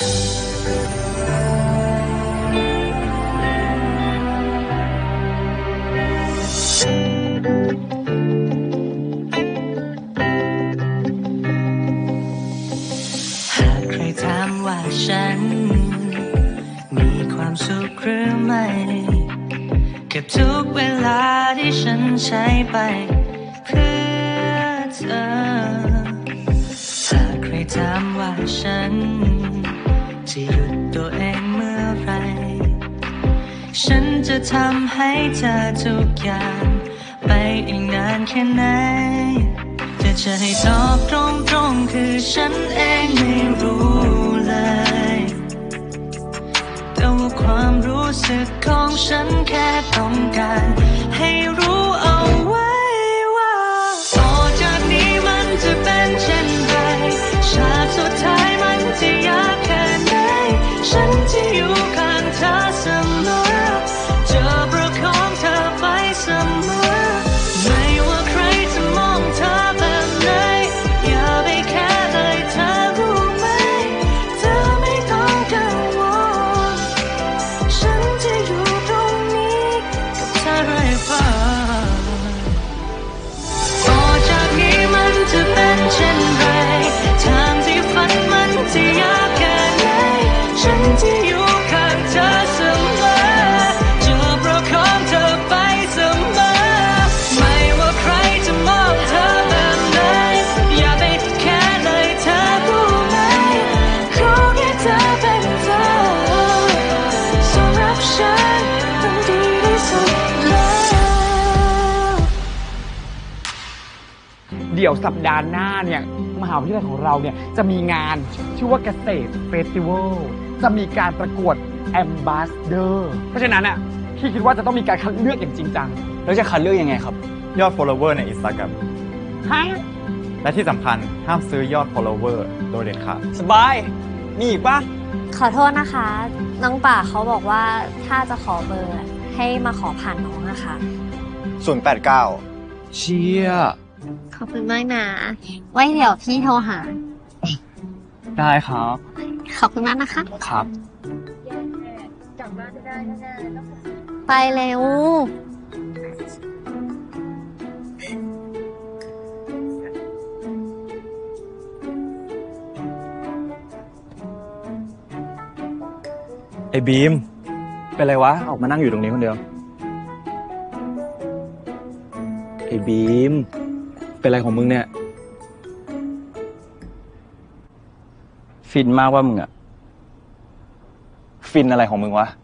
หากใครถามว่าฉันมีความสุขหรือไม่กับทุกเวลาที่ฉันใช้ไปเพื่อเธอหากใครถามว่าฉันจะหยุดตัวเองเมื่อไรฉันจะทำให้เธอทุกอย่างไปอีกนานแค่ไหนแต่จะให้ตอบตรงๆคือฉันเองไม่รู้เลยแต่ว่าความรู้สึกของฉันแค่ต้องการให้รู้เอาไว้ว่าต่อจากนี้มันจะเป็นเช่นไรฉากสุดท้ายมันจะยากแค่ไหนฉันจะอยู่ข้างเธอเสมอจะประคองเธอไปเสมอไม่ว่าใครจะมองเธอแบบไหนอย่าไปแค่เลยเธอรู้ไหมเธอไม่ต้องกังวลฉันจะอยู่ตรงนี้กับเธอเรื่อยไปต่อจากนี้มันจะเป็นเช่นไรทางที่ฝันมันจะยากแค่ไหนฉันจะอยู่ข้างเธอเสมอจะประคองเธอไปเสมอไม่ว่าใครจะมองเธอแบบไหนอย่าไปแค่เลยเธอรู้ไหมขอแค่เธอเป็นเธอสำหรับฉันมันดีที่สุดแล้วเดี๋ยวสัปดาห์หน้าเนี่ยมหาวิทยาลัยของเราเนี่ยจะมีงานชื่อว่าเกษตรเฟสติวัลจะมีการประกวดแอมบาสเดอร์เพราะฉะนั้นอ่ะพี่คิดว่าจะต้องมีการคัดเลือกอย่างจริงจังแล้วจะคัดเลือกยังไงครับยอด follower ใน Instagram ฮะและที่สำคัญห้ามซื้อยอด follower โดยเด็ดขาดสบาย มีอีกปะขอโทษนะคะ น้องป่าเขาบอกว่าถ้าจะขอเบอร์ให้มาขอผ่านน้องนะคะ 089 เชี่ยขอบคุณมากนะ ไว้เดี๋ยวพี่โทรหาได้ครับขอบคุณมากนะคะครับไปเร็วไอ้บีม เป็นไรวะ ออกมานั่งอยู่ตรงนี้คนเดียว ไอ้บีม เป็นไรของมึงเนี่ย ฟินมากว่ามึงอะฟินอะไรของมึงวะ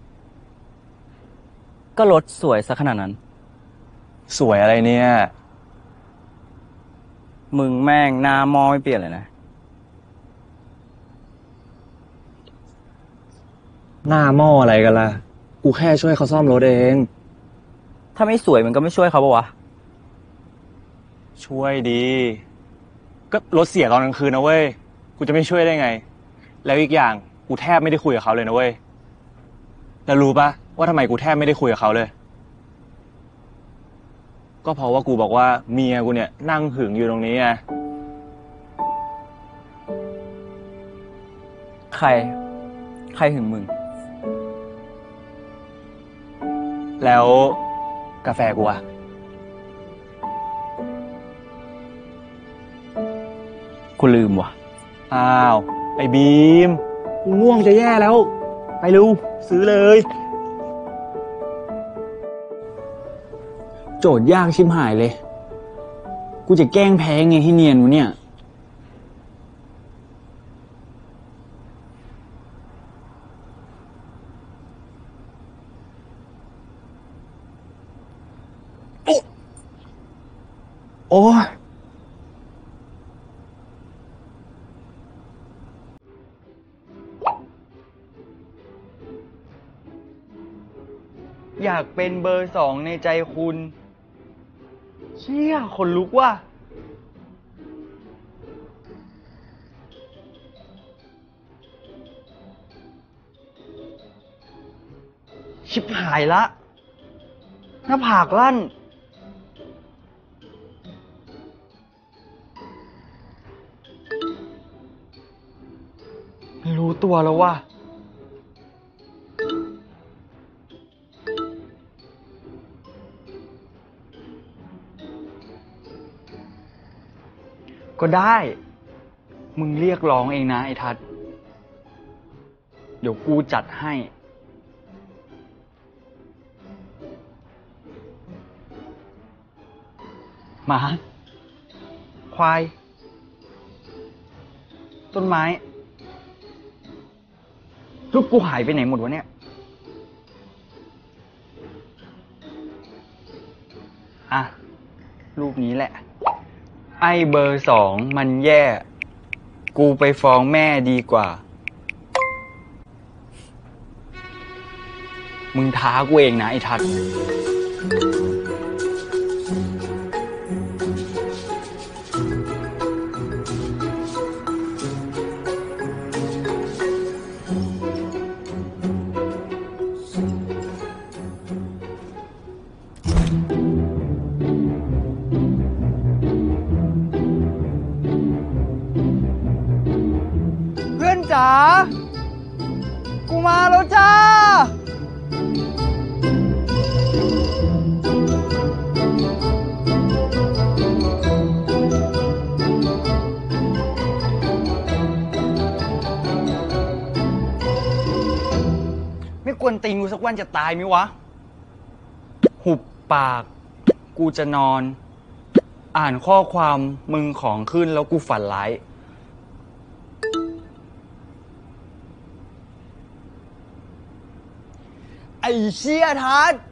ก็รถสวยซะขนาดนั้น สวยอะไรเนี่ย มึงแม่งหน้ามอไม่เปลี่ยนเลยนะ หน้าหม้ออะไรกันล่ะ กูแค่ช่วยเขาซ่อมรถเอง ถ้าไม่สวยมันก็ไม่ช่วยเขาปะวะ ช่วยดี ก็รถเสียตอนกลางคืนนะเว้ย กูจะไม่ช่วยได้ไง แล้วอีกอย่างกูแทบไม่ได้คุยกับเขาเลยนะเว้ย แล้วรู้ปะว่าทำไมกูแทบไม่ได้คุยกับเขาเลย ก็เพราะว่ากูบอกว่าเมียกูเนี่ยนั่งหึงอยู่ตรงนี้ไง ใครหึงมึง แล้วกาแฟกูอะกูลืมว่ะ อ้าว ไอ้บีมกูง่วงจะแย่แล้ว ไปเร็วซื้อเลย โจทย์ยากชิบหายเลย กูจะแกล้งแพ้ไงที่เนียนวะเนี่ย โอ้ยอยากเป็นเบอร์2ในใจคุณ เชี่ยขนลุกว่ะ ชิบหายละ หน้าผากลั่น ฮรู้ตัวแล้วว่าก็ได้ มึงเรียกร้องเองนะไอ้ทัศน์เดี๋ยวกูจัดให้ หมา ควาย ต้นไม้ ลูกกูหายไปไหนหมดวะเนี่ย อ่ะ รูปนี้แหละ ไอ้เบอร์2มันแย่ กูไปฟ้องแม่ดีกว่า มึงท้ากูเองนะไอ้ทัศน์เพื่อนจ๋า กูมาแล้วจ้า ไม่กวนตีนกูสักวันจะตายไหมวะ หุบปาก กูจะนอน อ่านข้อความมึงของขึ้นแล้วกูฝันร้าย ไอ้เชี่ยทัศน์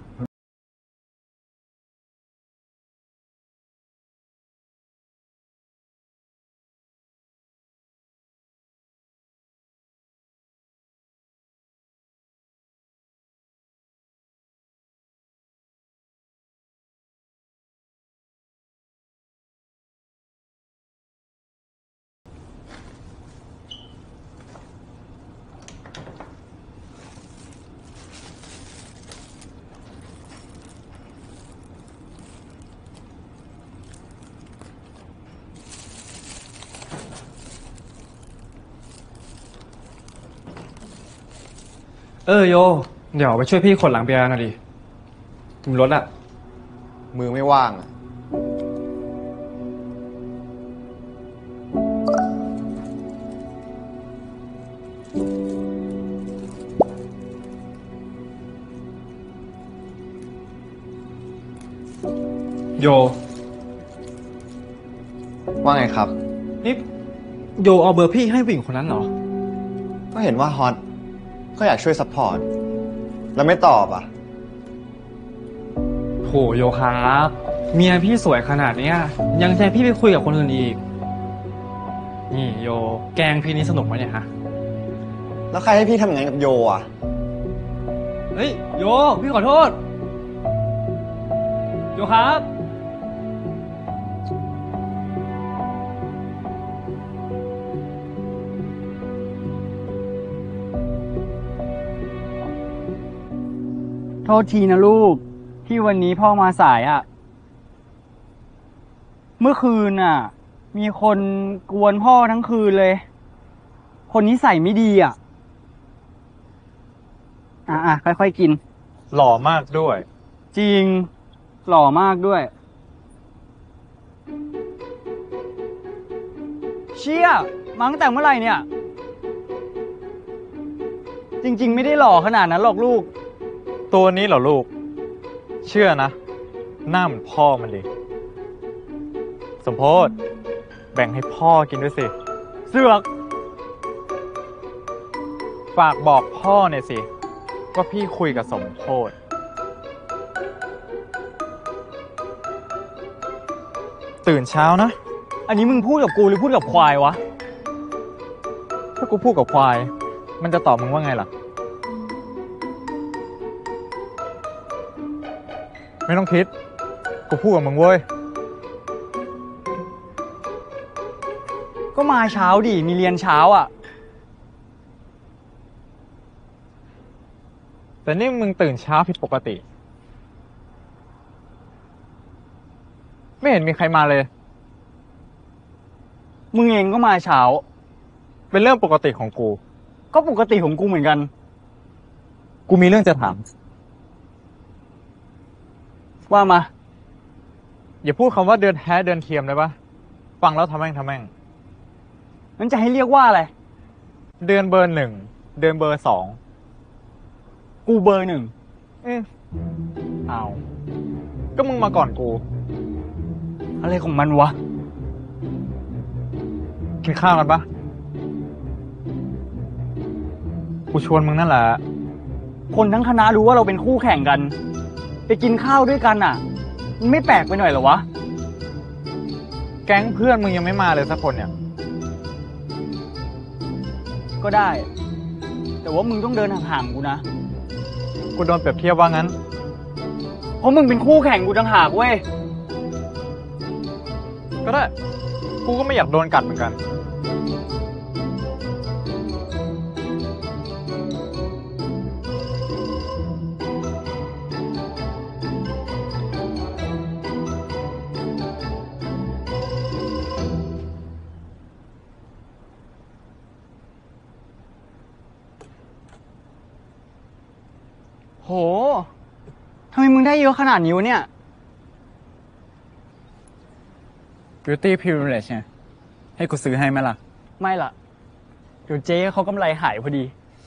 โย เดี๋ยวไปช่วยพี่ขนหลังเบียร์หน่อยดิถึงรถอะมือไม่ว่างอะโยว่าไงครับนี่โยเอาเบอร์พี่ให้ผู้หญิงคนนั้นเหรอก็เห็นว่าฮอตก็อยากช่วยซัพพอร์ต แล้วไม่ตอบอ่ะโหโยครับ เมียพี่สวยขนาดเนี้ยยังจะให้พี่ไปคุยกับคนอื่นอีก นี่โย แกล้งพี่นี่สนุกไหมเนี่ยฮะแล้วใครให้พี่ทำอย่างนั้นกับโยอ่ะเฮ้ยโย พี่ขอโทษ โยครับโทษทีนะลูก ที่วันนี้พ่อมาสายอ่ะ เมื่อคืนน่ะ มีคนกวนพ่อทั้งคืนเลย คนนี้ใส่ไม่ดีอ่ะ ค่อยๆกินหล่อมากด้วยจริง หล่อมากด้วย เชี่ยมาตั้งแต่เมื่อไหร่เนี่ย จริง ๆ ไม่ได้หล่อขนาดนั้นหรอกลูกตัวนี้เหรอลูก เชื่อนะ หน้าเหมือนพ่อมันเลยสมโพธแบ่งให้พ่อกินด้วยสิเสือกฝากบอกพ่อหน่อยสิว่าพี่คุยกับสมโพธตื่นเช้านะอันนี้มึงพูดกับกูหรือพูดกับควายวะถ้ากูพูดกับควาย มันจะตอบมึงว่าไงล่ะ ไม่ต้องคิด กูพูดกับมึงเว้ยก็มาเช้าดิ มีเรียนเช้าอ่ะแต่นี่มึงตื่นเช้าผิดปกติ ไม่เห็นมีใครมาเลยมึงเองก็มาเช้าเป็นเรื่องปกติของกูก็ปกติของกูเหมือนกันกูมีเรื่องจะถามว่ามาอย่าพูดคำว่าเดือนแท้เดือนเทียมเลยปะฟังแล้วทำแม่งงั้นจะให้เรียกว่าอะไรเดือนเบอร์ 1 เดือนเบอร์ 2 กูเบอร์ 1 อ้าว ก็มึงมาก่อนกูอะไรของมันวะกินข้าวกันปะกูชวนมึงนั่นแหละคนทั้งคณะรู้ว่าเราเป็นคู่แข่งกัน ไปกินข้าวด้วยกันอ่ะ มันไม่แปลกไปหน่อยเหรอวะแก๊งเพื่อนมึงยังไม่มาเลยสักคนเนี่ยก็ได้ แต่ว่ามึงต้องเดินห่างๆกูนะกูโดนเปรียบเทียบว่างั้นเพราะมึงเป็นคู่แข่งกูต่างหากเว้ยก็ได้ กูก็ไม่อยากโดนกัดเหมือนกันโห ทำไมมึงได้เยอะขนาดนี้วะเนี่ย Beauty Privilege ไงให้กูซื้อให้ไหมล่ะไม่ล่ะ เดี๋ยวเจ๊เขากำไรหายพอดี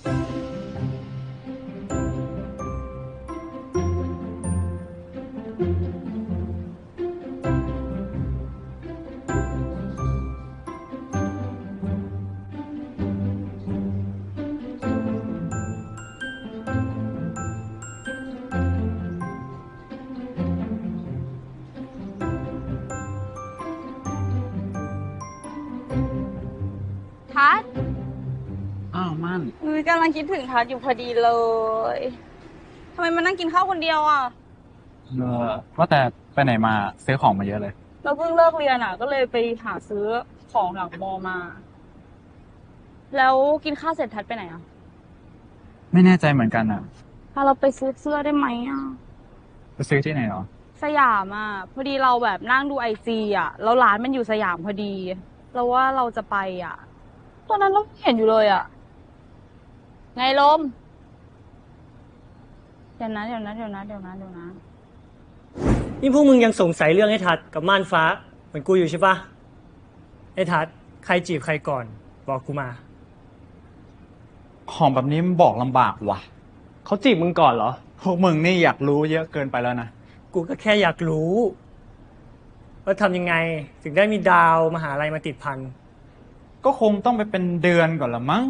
ทัศน์อ้าวมั่นกำลังคิดถึงทัศน์อยู่พอดีเลยทำไมมานั่งกินข้าวคนเดียวอ่ะว่าแต่ไปไหนมาซื้อของมาเยอะเลยเราเพิ่งเลิกเรียนอ่ะ ก็เลยไปหาซื้อของหลังมอมา แล้วกินข้าวเสร็จทัศน์ไปไหนอ่ะไม่แน่ใจเหมือนกันอ่ะพาเราไปซื้อเสื้อได้ไหมอ่ะไปซื้อที่ไหนหรอสยามอ่ะ พอดีเราแบบนั่งดูIGอ่ะ แล้วร้านมันอยู่สยามพอดี เราว่าเราจะไปอ่ะ ตอนนั้นเราเห็นอยู่เลยอ่ะ ไงลม เดี๋ยวนะนี่พวกมึงยังสงสัยเรื่องไอ้ทัดกับม่านฟ้าเหมือนกูอยู่ใช่ปะไอ้ทัดใครจีบใครก่อน บอกกูมาของแบบนี้มันบอกลำบากว่ะเขาจีบมึงก่อนเหรอพวกมึงนี่อยากรู้เยอะเกินไปแล้วนะกูก็แค่อยากรู้ว่าทำยังไงถึงได้มีดาวมหาลัยมาติดพันก็คงต้องไปเป็นเดือนก่อนละมั้ง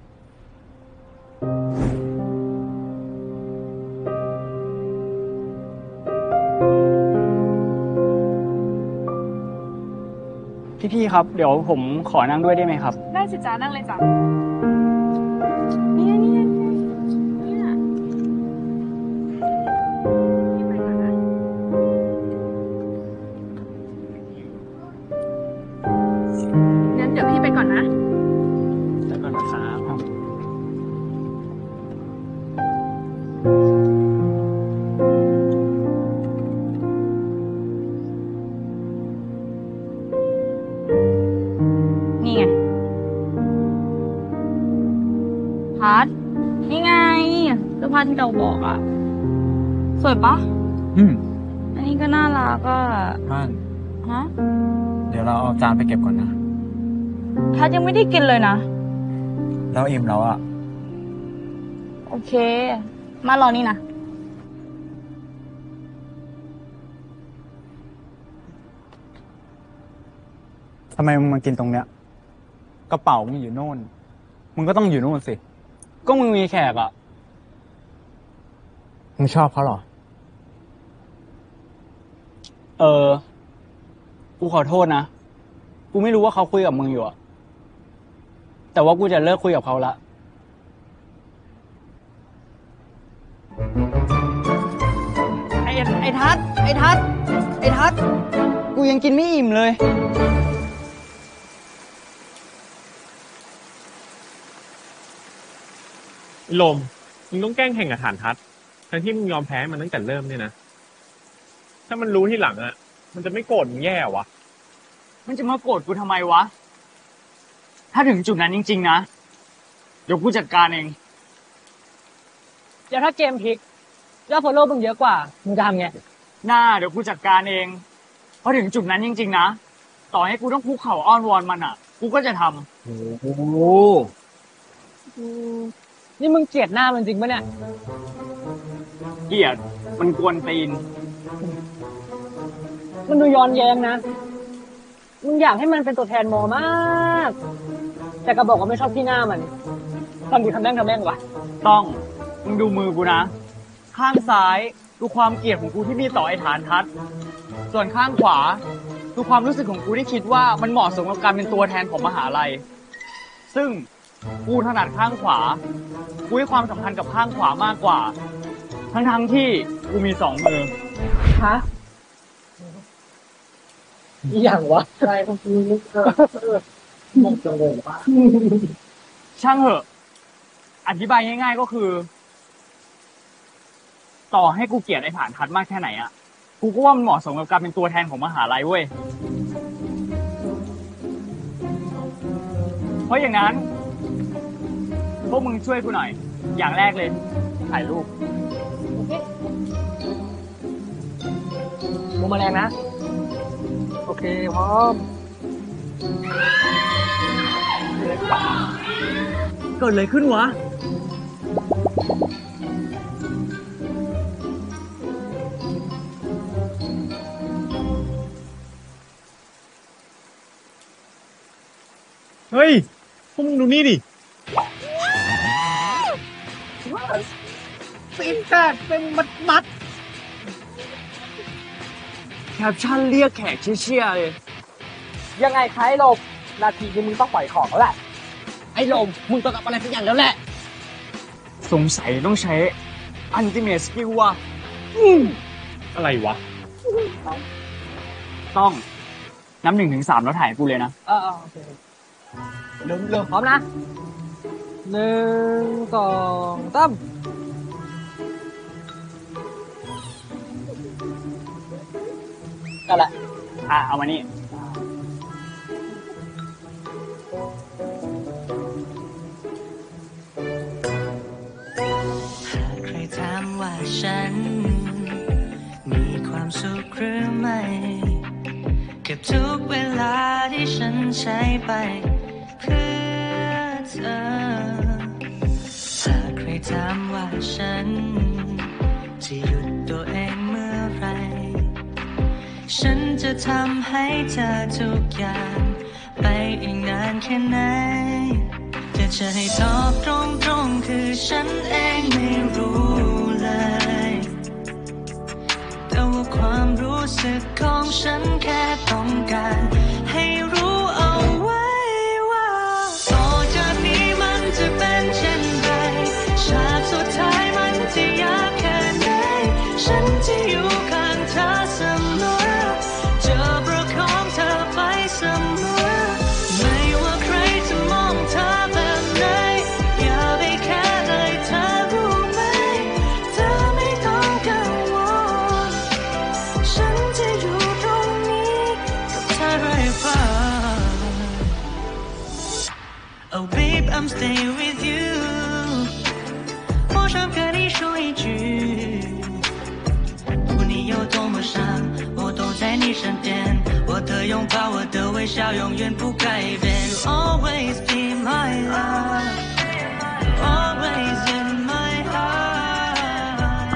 พี่ๆครับ เดี๋ยวผมขอนั่งด้วยได้ไหมครับได้สิจ้านั่งเลยจ้ะเนี่ยพี่ไปก่อนนะงั้นเดี๋ยวพี่ไปก่อนนะแล้วก็นะครับนี่ไง พัด นี่ไงเสื้อผ้าที่เราบอกอ่ะ สวยปะ อันนี้ก็น่ารักอ่ะมั่นฮะเดี๋ยวเราเอาจานไปเก็บก่อนนะทัดยังไม่ได้กินเลยนะแล้วอิ่มแล้วอ่ะโอเค มารอนี่นะทำไมมึงมากินตรงเนี้ย กระเป๋ามึงอยู่โน่น มึงก็ต้องอยู่โน่นสิก็มึงมีแขกอ่ะมึงชอบเขาเหรอกูขอโทษนะ กูไม่รู้ว่าเขาคุยกับมึงอยู่อะแต่ว่ากูจะเลิกคุยกับเขาละ ไอ้ทัศน์กูยังกินไม่อิ่มเลยลมมึงต้องแกล้งแข่งกับฐานทัศน์ทั้งที่มึงยอมแพ้มันตั้งแต่เริ่มเนี่ยนะ ถ้ามันรู้ที่หลังอ่ะ มันจะไม่โกรธมึงแย่วะมันจะมาโกรธกูทำไมวะ ถ้าถึงจุดนั้นจริงๆนะเดี๋ยวกูจัดการเองเดี๋ยวถ้าเกมพลิกแล้วฟอลโล่มึงเยอะกว่ามึงจะทำไงเดี๋ยวกูจัดการเองพอถึงจุดนั้นจริงๆนะต่อให้กูต้องคุกเข่าอ้อนวอนมันอ่ะกูก็จะทำโอ้โหนี่มึงเกลียดหน้ามันจริงปะเนี่ยเกลียดมันกวนตีนมันดูย้อนแย้งนะมึงอยากให้มันเป็นตัวแทนมอมากแต่ก็บอกว่าไม่ชอบที่หน้ามันทำดีทำแม่งวะต้องมึงดูมือกูนะข้างซ้ายดูความเกลียดของกูที่มีต่อไอ้ฐานทัศน์ส่วนข้างขวาดูความรู้สึกของกูที่คิดว่ามันเหมาะสมกับการเป็นตัวแทนของมหาลัยซึ่งกูถนัดข้างขวากูให้ความสำคัญกับข้างขวามากกว่าทั้งที่กูมี2 มือฮะอย่างวะใช่ก็คือมองจังเลยว่าช่างเหอะอธิบายง่ายๆก็คือต่อให้กูเกลียดไอ้ฐานทัศน์มากแค่ไหนอ่ะกูก็ว่ามันเหมาะสมกับการเป็นตัวแทนของมหาลัยเว้ยเพราะอย่างนั้นพวกมึงช่วยกูหน่อยอย่างแรกเลยถ่ายรูปมุมแมลงนะโอเคพร้อมเกิดอะไรขึ้นวะเฮ้ย พวกมึงดูนี่ดิตีนแตกเป็นมัดแคปชั่นเรียกแขกเชี่ยๆเลยยังไงคะไอ้ลมนาทีนี้มึงต้องปล่อยของแล้วแหละไอ้ลมมึงต้องกับอะไรสักอย่างแล้วแหละสงสัยต้องใช้อันติเมทสกิลว่ะอะไรวะต้องนับ1 ถึง 3แล้วถ่ายกูเลยนะโอเคเริ่มพร้อมนะ1 2 3ก็แหละเอามานี่หากใครถามว่าฉันมีความสุขหรือไม่กับทุกเวลาที่ฉันใช้ไปเพื่อเธอหากใครถามว่าฉันจะหยุดตัวเองเมื่อไรฉันจะทำให้เธอทุกอย่างไปอีกนานแค่ไหนแต่จะให้ตอบตรงๆคือฉันเองไม่รู้เลยแต่ว่าความรู้สึกของฉันแค่ต้องการให้รู้เอาไว้ว่าต่อจากนี้มันจะเป็นเช่นไรฉากสุดท้ายมันจะยากแค่ไหนฉันจะอยู่ข้างเธอเสมอจะประคองเธอไปเสมอไม่ว่าใครจะมองเธอแบบไหนอย่าไปแค่เลยเธอรู้ไหมเธอไม่ต้องกังวลฉันจะอยู่ตรงนี้กับเธอเรื่อยไป Oh babe I'm staying with you 我想跟你说一句不论你有多么伤我都在你身边我的拥抱我的微笑永远不改变 You always be my love You always in my heart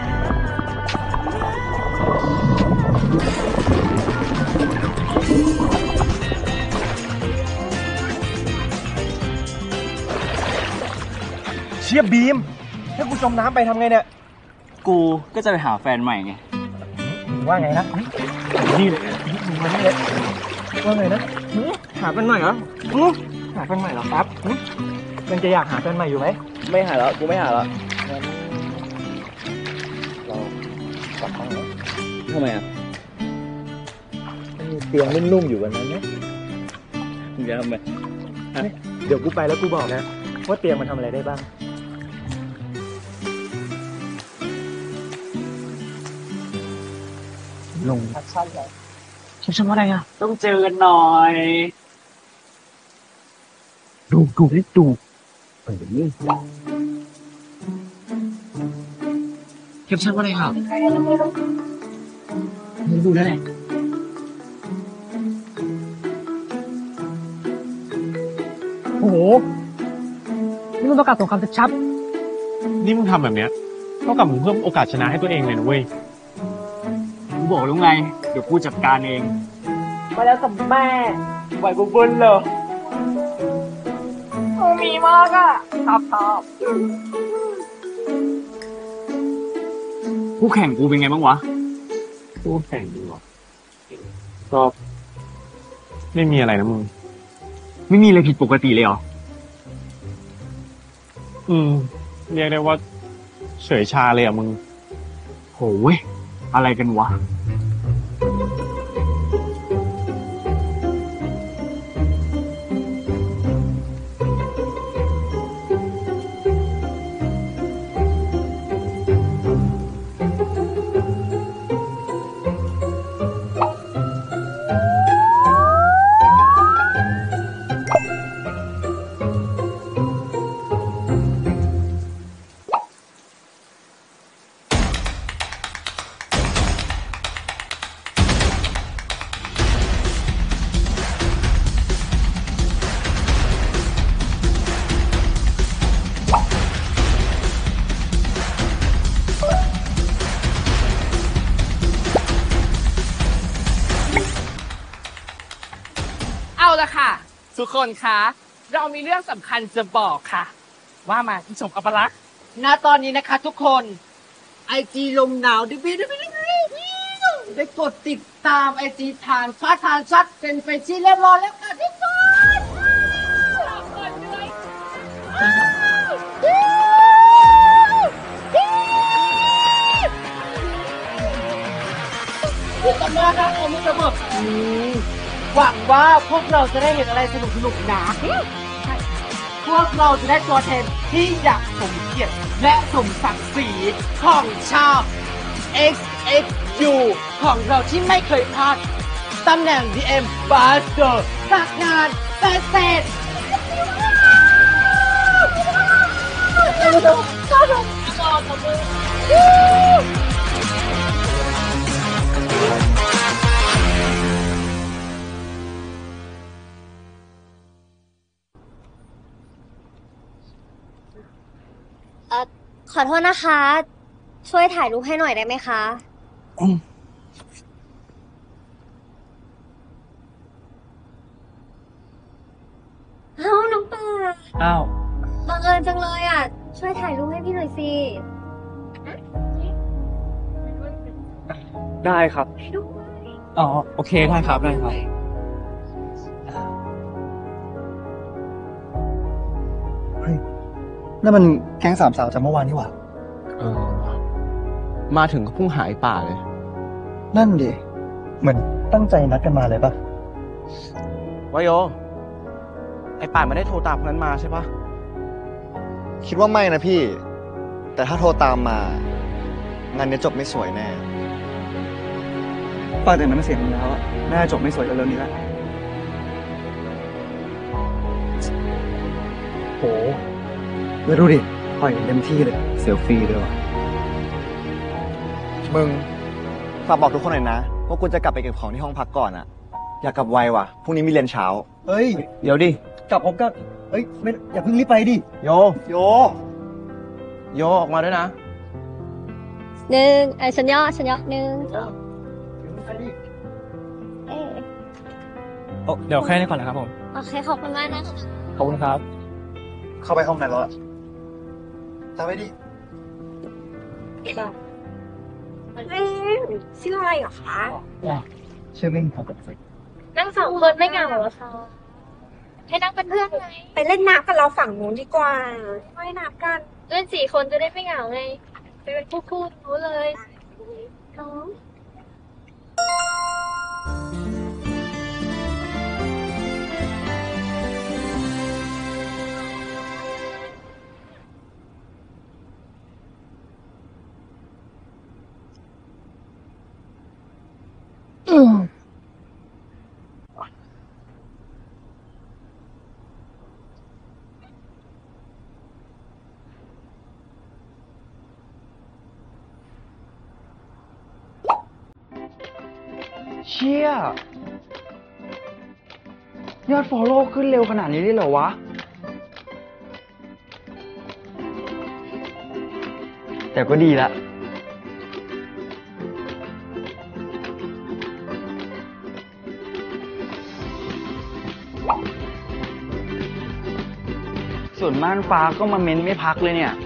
เชียบีมถ้ากูจมน้ำไปทำไงเนี่ยกูก็จะไปหาแฟนใหม่ไงว่าไงนะนี่เลยมานี่เลยว่าไงนะหาแฟนใหม่เหรอหาแฟนใหม่เหรอครับยังจะอยากหาแฟนใหม่อยู่ไหมไม่หาแล้วกูไม่หาแล้วงั้นเรากลับห้องแล้วทำไมอ่ะมีเตียงนุ่มๆอยู่วันนั้นนะมึงจะทำไมเดี๋ยวกูไปแล้วกูบอกนะว่าเตียงมันทำอะไรได้บ้างลงชัดชัดเลยชัดว่าอะไรอ่ะต้องเจอกันหน่อยดูแคปชั่นว่าอะไรครับไม่รู้แล้วแหละโอ้โห นี่มันประกาศสงครามชัดนี่มึงทำแบบเนี้ยเท่ากับมึงเพิ่มโอกาสชนะให้ตัวเองเลยนะเว้ยกูบอกแล้วไง เดี๋ยวกูจัดการเอง มาแล้วกับแม่ไหวบุบเบิ้ลเลยโอ้มีมากอ่ะครับคู่แข่งกูเป็นไงบ้างวะคู่แข่งดีวะก็ไม่มีอะไรนะมึงไม่มีอะไรผิดปกติเลยเหรอเรียกได้ว่าเฉยชาเลยอ่ะมึงโหเว้ย อะไรกันวะเอาละค่ะ ทุกคนคะเรามีเรื่องสำคัญจะบอกค่ะ ว่ามาอีชมอัปลักษณ์ณตอนนี้นะคะทุกคนไอจีลมหนาวดิบิได้กดติดตามไอจีทานชัดเป็นไปที่เรียบร้อยแล้วค่ะทุกคนทุกคนมากครับผมจะบอกหวังว่าพวกเราจะได้เห็นอะไรสนุกๆนะพวกเราจะได้ตัวแทนที่อยากสมเกียรติและสมศักดิ์ศรีของชาว XXU ของเราที่ไม่เคยพลาดตำแหน่ง DM Buster จากงานแฟชั่นขอโทษนะคะ ช่วยถ่ายรูปให้หน่อยได้ไหมคะเอ้าน้องปลาอ้าวบังเอิญจังเลยอ่ะ ช่วยถ่ายรูปให้พี่หน่อยสิได้ครับ อ๋อ โอเค ได้ครับ ได้ครับนั่นมันแก๊งสามสาวจากเมื่อวานนี่หว่ามาถึงก็พุ่งหายป่าเลยนั่นดิ เหมือนตั้งใจนัดกันมาเลยปะวายโย ไอ้ป่านไม่ได้โทรตามคนนั้นมาใช่ปะคิดว่าไม่นะพี่ แต่ถ้าโทรตามมา งานนี้จบไม่สวยแน่ป้าแต่น้ำเสียงมันแล้วอะน่าจบไม่สวยเร็วๆนี้แล้วโหแล้วดูดิปล่อยเต็มที่เลย เซลฟี่ด้วยว่ะมึงฝากบอกทุกคนหน่อยนะว่ากูจะกลับไปเก็บของที่ห้องพักก่อนอะอยากกลับไวว่ะพรุ่งนี้มีเรียนเช้าเฮ้ยเดี๋ยวดิกลับผมก็เฮ้ยไม่อย่าเพิ่งรีบไปดิโยโยโยออกมาด้วยนะฉันย่อ1 2 เดี๋ยวแค่นี้ก่อนนะครับผมโอเค ขอบคุณมากนะคะขอบคุณครับเข้าไปห้องไหนแล้วอะตามไปดิชื่ออะไรเหรอคะชื่อมิ่งครับนั่ง2 คนไม่เหงาเหรอคะให้นั่งเป็นเพื่อนไหมไปเล่นน้ำกับเราฝั่งนู้นดีกว่าว่ายน้ำกันเล่น4 คนจะได้ไม่เหงาไงไปเป็นคู่ๆนู้นเลยน้องเชี่ยยอดฟอลโล่ขึ้นเร็วขนาดนี้เลยเหรอวะ แต่ก็ดีละส่วนม่านฟ้าก็มาเม้นไม่พักเลยเนี่ย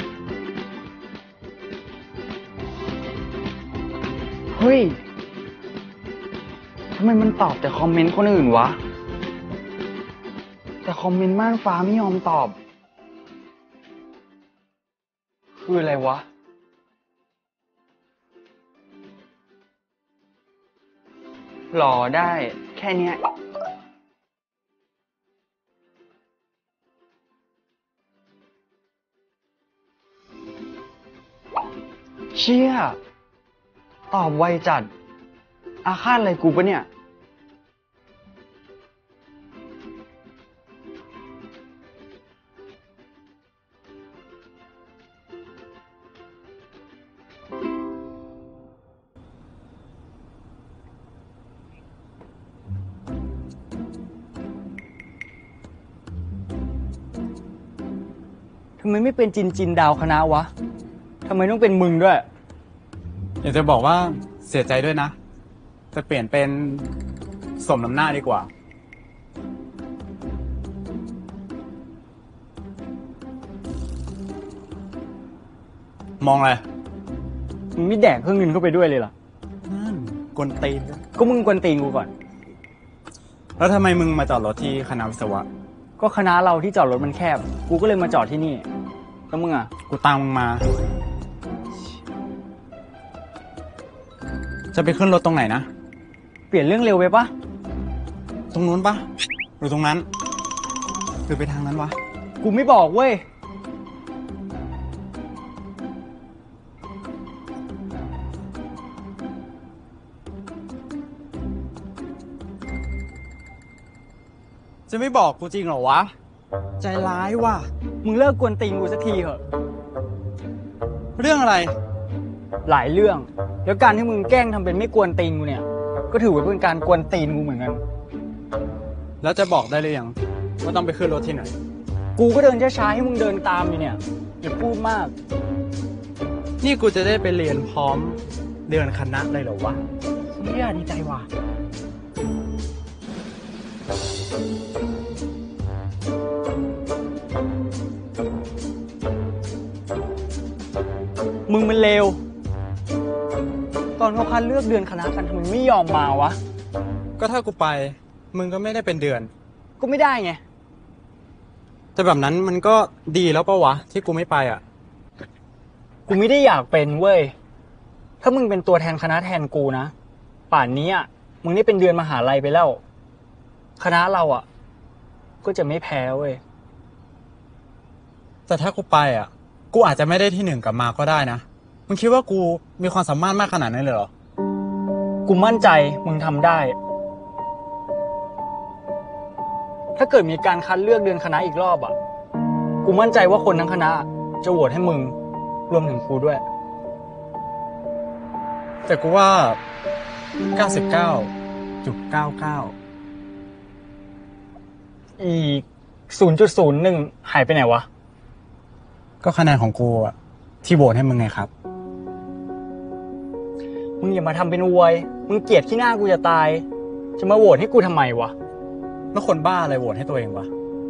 เฮ้ย ทำไมมันตอบแต่คอมเมนต์คนอื่นวะ แต่คอมเมนต์ม่านฟ้าไม่ยอมตอบ คืออะไรวะ หล่อได้แค่เนี้ยเชี่ยตอบไวจัด อาฆาตอะไรกูปะเนี่ย ทำไมไม่เป็นจินดาวคณะวะ ทำไมต้องเป็นมึงด้วยอยากจะบอกว่าเสียใจด้วยนะ จะเปลี่ยนเป็นสมน้ำหน้าดีกว่า มองอะไรมึงไม่แดกเครื่องเงินเข้าไปด้วยเลยเหรอนั่นกวนตีนก็มึงกวนตีนกูก่อนแล้วทำไมมึงมาจอดรถที่คณะวิศวะก็คณะเราที่จอดรถมันแคบ กูก็เลยมาจอดที่นี่ แล้วมึงอ่ะกูตามมึงมา จะไปขึ้นรถตรงไหนนะเปลี่ยนเรื่องเร็วไปปะตรงนู้นปะหรือตรงนั้น หรือไปทางนั้นวะกูไม่บอกเว้ยจะไม่บอกกูจริงเหรอวะ ใจร้ายว่ะมึงเลิกกวนตีนกูสักทีเถอะเรื่องอะไรหลายเรื่อง แล้วการที่มึงแกล้งทำเป็นไม่กวนตีนกูเนี่ย ก็ถือว่าเป็นการกวนตีนกูเหมือนกันแล้วจะบอกได้หรือยังว่าต้องไปขึ้นรถที่ไหนกูก็เดินช้าๆให้มึงเดินตามอยู่เนี่ยอย่าพูดมากนี่กูจะได้ไปเรียนพร้อมเดินคณะเลยเหรอวะเฮียดีใจว่ะ มึงมันเลว ตอนเขาคัดเลือกเดือนคณะกันทำไมไม่ยอมมาวะก็ถ้ากูไป มึงก็ไม่ได้เป็นเดือนก็ไม่ได้ไงแต่แบบนั้นมันก็ดีแล้วปะวะ ที่กูไม่ไปอ่ะกูไม่ได้อยากเป็นเว้ย ถ้ามึงเป็นตัวแทนคณะแทนกูนะ ป่านนี้อ่ะ มึงได้เป็นเดือนมหาลัยไปแล้ว คณะเราอ่ะ ก็จะไม่แพ้เว้ยแต่ถ้ากูไปอ่ะ กูอาจจะไม่ได้ที่หนึ่งกลับมาก็ได้นะ มึงคิดว่ากูมีความสามารถมากขนาดนั้นเลยเหรอกูมั่นใจมึงทำได้ ถ้าเกิดมีการคัดเลือกเดือนคณะอีกรอบอ่ะ กูมั่นใจว่าคนทั้งคณะจะโหวตให้มึง รวมถึงกูด้วยแต่กูว่า 99.99 อีก 0.01 หายไปไหนวะก็คะแนนของกูอ่ะที่โหวตให้มึงไงครับมึงอย่ามาทำเป็นอวย มึงเกลียดที่หน้ากูจะตาย จะมาโหวตให้กูทำไมวะแล้วคนบ้าอะไรโหวตให้ตัวเองวะ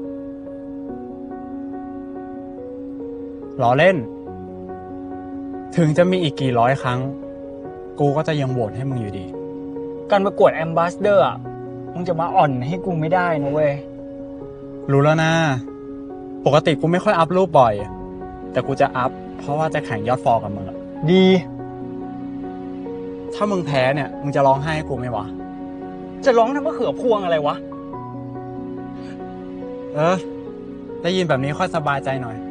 ล้อเล่น ถึงจะมีอีกกี่ร้อยครั้ง กูก็จะยังโหวตให้มึงอยู่ดีการประกวดแอมบาสเดอร์อ่ะ มึงจะมาอ่อนให้กูไม่ได้นะเว้ยรู้แล้วนะ ปกติกูไม่ค่อยอัพรูปบ่อย แต่กูจะอัพเพราะว่าจะแข่งยอดฟอลกับมึงอะดีถ้ามึงแพ้เนี่ย มึงจะร้องไห้ให้กูไหมวะจะร้องทำมะเขือพวงอะไรวะได้ยินแบบนี้ค่อยสบายใจหน่อย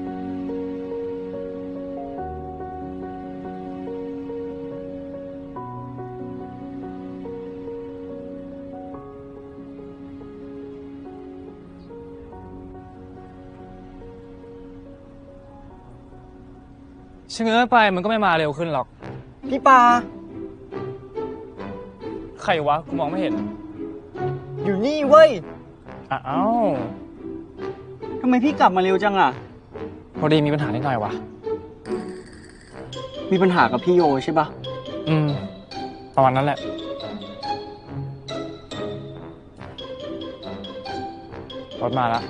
ชะเง้อไปมันก็ไม่มาเร็วขึ้นหรอกพี่ปาใครวะ กูมองไม่เห็นอยู่นี่เว้ยอ้าวทำไมพี่กลับมาเร็วจังอ่ะพอดีมีปัญหานิดหน่อยวะมีปัญหากับพี่โยใช่ปะประมาณนั้นแหละ รถมาแล้ว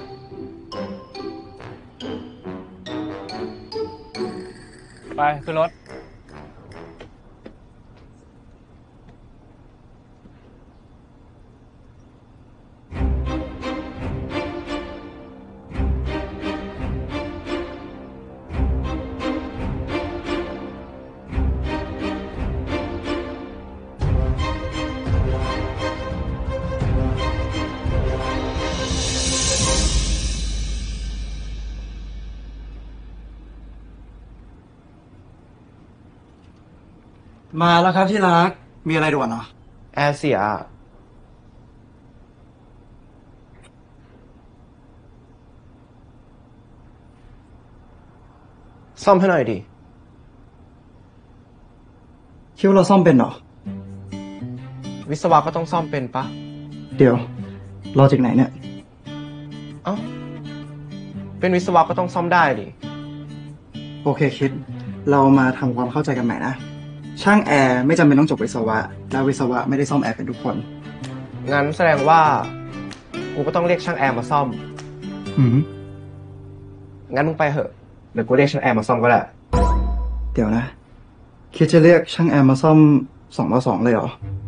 ไปขึ้นรถมาแล้วครับที่รัก มีอะไรด่วนเหรอแอร์เสียซ่อมให้หน่อยดิคิดว่าเราซ่อมเป็นเหรอวิศวะก็ต้องซ่อมเป็นปะเดี๋ยว รอจากไหนเนี่ยเอ้า เป็นวิศวะก็ต้องซ่อมได้ดิโอเคคิด เรามาทำความเข้าใจกันใหม่นะ ช่างแอร์ไม่จำเป็นต้องจบวิศวะ แล้ววิศวะไม่ได้ซ่อมแอร์เป็นทุกคนงั้นแสดงว่า กูก็ต้องเรียกช่างแอร์มาซ่อม งั้นมึงไปเหอะ เดี๋ยวกูเรียกช่างแอร์มาซ่อมก็ได้เดี๋ยวนะ คิดจะเรียกช่างแอร์มาซ่อม2 ต่อ 2เลยเหรอ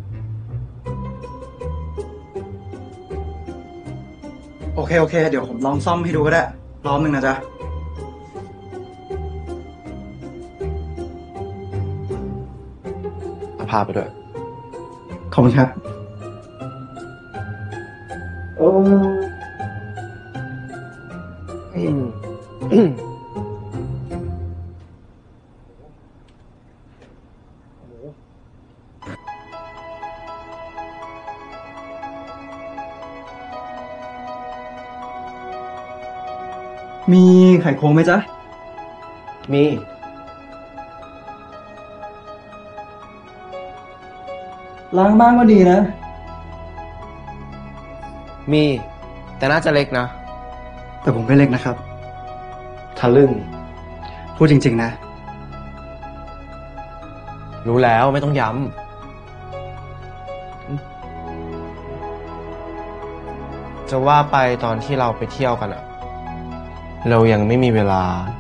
โอเค เดี๋ยวผมลองซ่อมให้ดูก็ได้ รอบนึงนะจ๊ะพาไปด้วยขอบคุณครับ โอ้ มีไข่โค้งไหมจ๊ะมีล้างบ้างก็ดีนะมี แต่น่าจะเล็กนะแต่ผมไม่เล็กนะครับทะลึ่งพูดจริงๆนะรู้แล้วไม่ต้องย้ำ จะว่าไปตอนที่เราไปเที่ยวกันอะเรายังไม่มีเวลา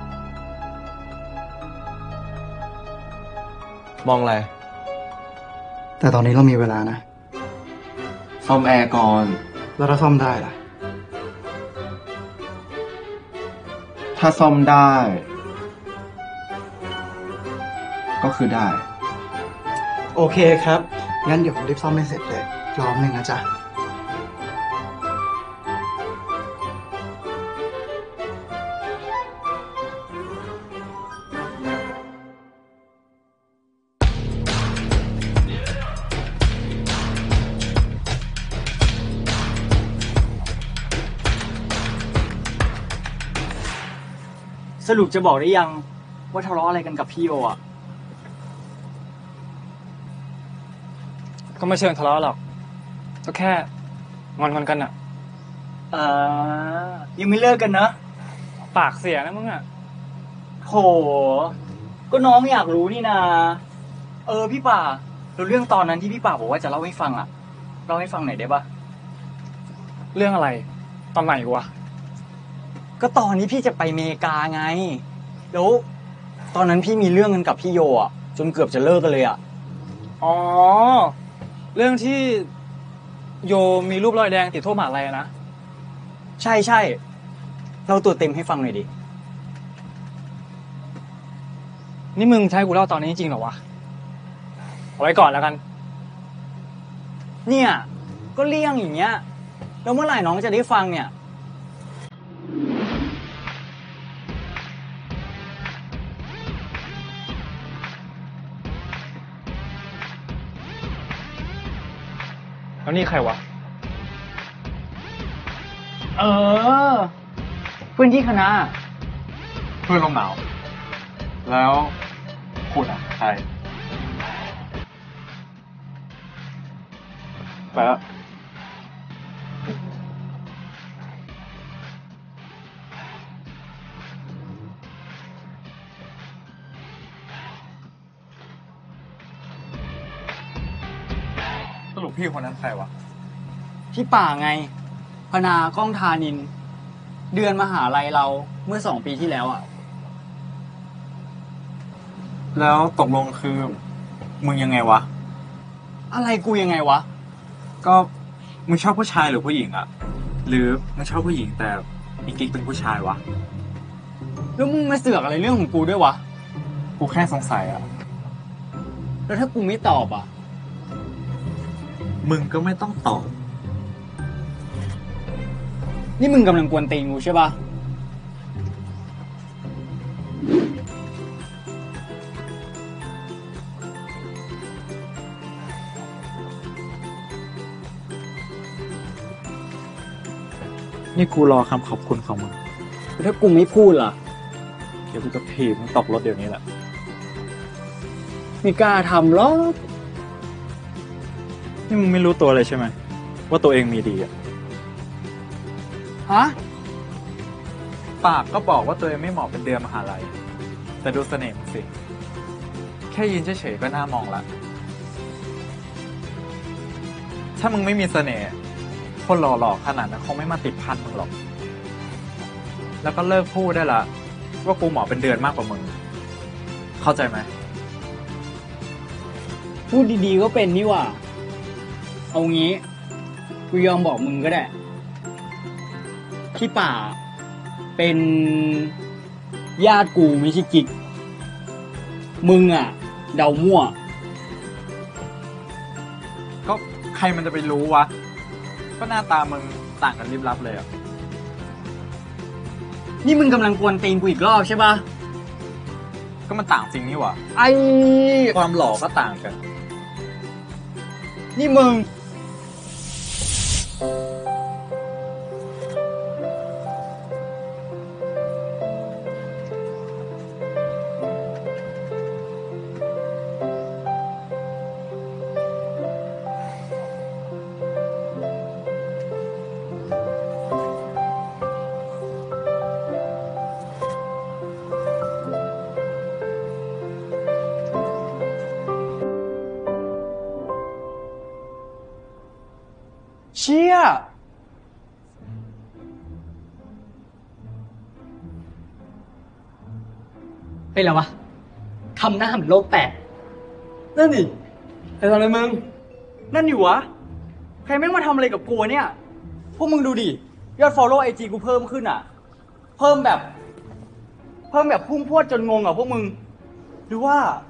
มองอะไรแต่ตอนนี้เรามีเวลานะซ่อมแอร์ก่อนแล้วถ้าซ่อมได้ล่ะถ้าซ่อมได้ ก็คือได้โอเคครับ งั้นเดี๋ยวผมรีบซ่อมให้เสร็จเลย รอบนึงนะจ๊ะสรุปจะบอกได้ยังว่าทะเลาะอะไรกันกับพี่โยอ่ะก็ไม่เชิงทะเลาะหรอก ก็แค่งอนกันอะยังไม่เลิกกันนะปากเสียนะมึงอะโห ก็น้องอยากรู้นี่นา พี่ป่าแล้วเรื่องตอนนั้นที่พี่ป่าบอกว่าจะเล่าให้ฟังอ่ะ เล่าให้ฟังหน่อยได้ปะเรื่องอะไร ตอนไหนวะก็ตอนนี้พี่จะไปอเมริกาไง แล้วตอนนั้นพี่มีเรื่องกันกับพี่โยอ่ะ จนเกือบจะเลิกกันเลยอ่ะอ๋อ เรื่องที่โยมีรูปรอยแดงติดทั่วมหาลัยอะนะใช่เราตัวเต็มให้ฟังหน่อยดินี่มึงใช้กูเล่าตอนนี้จริงเหรอวะ เอาไว้ก่อนแล้วกันเนี่ย ก็เลี่ยงอย่างเงี้ย แล้วเมื่อไหร่น้องจะได้ฟังเนี่ยแล้วนี่ใครวะเพื่อนที่คณะเพื่อนลมหนาว แล้วคุณอ่ะใครไปแล้วสรุปพี่คนนั้นใครวะพี่ป่าไง พนากล้องธานิน เดือนมหาลัยเราเมื่อ2 ปีที่แล้วอ่ะแล้วตกลงคือ มึงยังไงวะอะไรกูยังไงวะก็มึงชอบผู้ชายหรือผู้หญิงอะหรือมึงชอบผู้หญิงแต่มีกิ๊กเป็นผู้ชายวะแล้วมึงมาเสือกอะไรเรื่องของกูด้วยวะกูแค่สงสัยอะแล้วถ้ากูไม่ตอบอ่ะมึงก็ไม่ต้องตอบนี่มึงกำลังกวนตีนกูใช่ปะนี่กูรอคำขอบคุณของมึงถ้ากูไม่พูดล่ะเดี๋ยวกูจะถีบมึงตกรถเดี๋ยวนี้แหละไม่กล้าทำหรอกนี่มึงไม่รู้ตัวเลยใช่ไหมว่าตัวเองมีดีอะฮะปากก็บอกว่าตัวเองไม่เหมาะเป็นเดือนมหาลัย แต่ดูเสน่ห์มึงสิ แค่ยืนเฉยๆก็น่ามองละ ถ้ามึงไม่มีเสน่ห์คนหล่อๆขนาดนั้นคงไม่มาติดพันมึงหรอก แล้วก็เลิกพูดได้ละว่ากูเหมาะเป็นเดือนมากกว่ามึง เข้าใจไหมพูดดีๆก็เป็นนี่หว่า เอางี้ กูยอมบอกมึงก็ได้ พี่ป่า เป็นญาติกูไม่ใช่กิ๊ก มึงอ่ะ เดามั่วก็ใครมันจะไปรู้วะ ก็หน้าตามึงต่างกันลิบลับเลยอะนี่มึงกำลังกวนตีนกูอีกรอบใช่ปะก็มันต่างจริงนี่หว่าไอ้ความหล่อก็ต่างกันนี่มึง เชี่ย เป็นไรวะ ทำหน้าเหมือนโลกแตก นั่นดิแต่ทำอะไรมึง นั่นอยู่วะ ใครแม่งมาทำอะไรกับกูเนี่ย พวกมึงดูดิ ยอด follow IG กูเพิ่มขึ้นอ่ะ เพิ่มแบบพุ่งพรวดจนงงอ่ะพวกมึง หรือว่า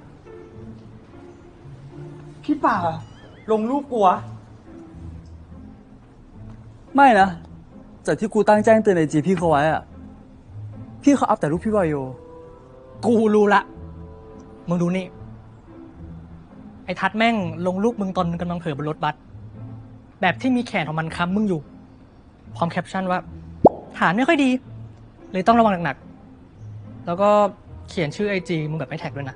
พี่ป่า ลงรูปกูวะไม่นะจากที่กูตั้งแจ้งเตือนในจีพี่เขาไว้อะพี่เขาอัพแต่รูปพี่วายโยกูรู้ละ มึงดูนี่ ไอ้ทัดแม่งลงรูปมึงตอนมึงกำลังเผลอบนรถบัส แบบที่มีแขนของมันค้ำมึงอยู่ พร้อมแคปชั่นว่าฐานไม่ค่อยดี เลยต้องระวังหนักๆ แล้วก็เขียนชื่อไอจีมึงแบบไม่แท็กด้วยนะ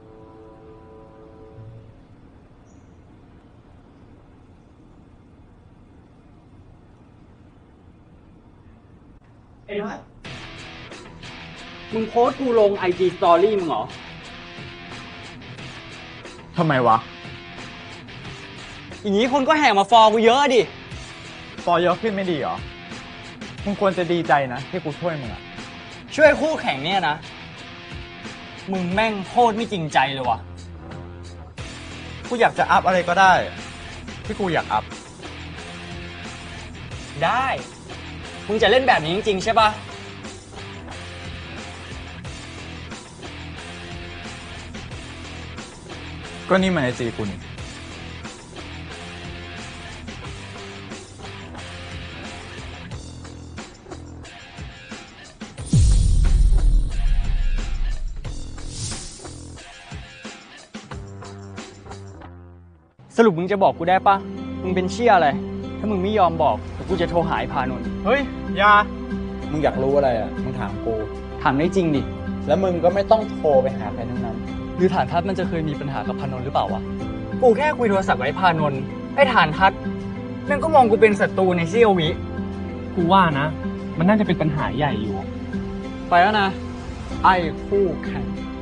ไอ้น้อยมึงโพสต์กูลง IG Story มึงเหรอทำไมวะอย่างนี้คนก็แห่มาฟอลกูเยอะดิฟอร์เยอะขึ้นไม่ดีเหรอ มึงควรจะดีใจนะที่กูช่วยมึงอะช่วยคู่แข่งเนี่ยนะ มึงแม่งโคตรไม่จริงใจเลยวะกูอยากจะอัพอะไรก็ได้ ที่กูอยากอัพได้ มึงจะเล่นแบบนี้จริงๆใช่ปะก็นี่มันไอจีกูนี่สรุปมึงจะบอกกูได้ปะ มึงเป็นเชี่ยอะไร ถ้ามึงไม่ยอมบอกเดี๋ยวกูจะโทรหาไอ้พานนท์เฮ้ยอยามึงอยากรู้อะไรอ่ะ มึงถามกูถามได้จริงดิแล้วมึงก็ไม่ต้องโทรไปหาใครทั้งนั้นหรือฐานทัพมันจะเคยมีปัญหากับพานนท์หรือเปล่าวะกูแค่คุยโทรศัพท์กับไอ้พานนท์ไอ้ฐานทัศน์แม่งก็มองกูเป็นศัตรูในเสี้ยววิกูว่านะ มันน่าจะเป็นปัญหาใหญ่อยู่ไปแล้วนะ ไอ้คู่แข่ง